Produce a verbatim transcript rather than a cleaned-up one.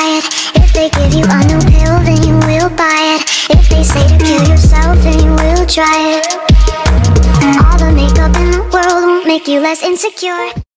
it. If they give you a new pill, then you will buy it. If they say to kill yourself, then you will try it. All the makeup in the world won't make you less insecure.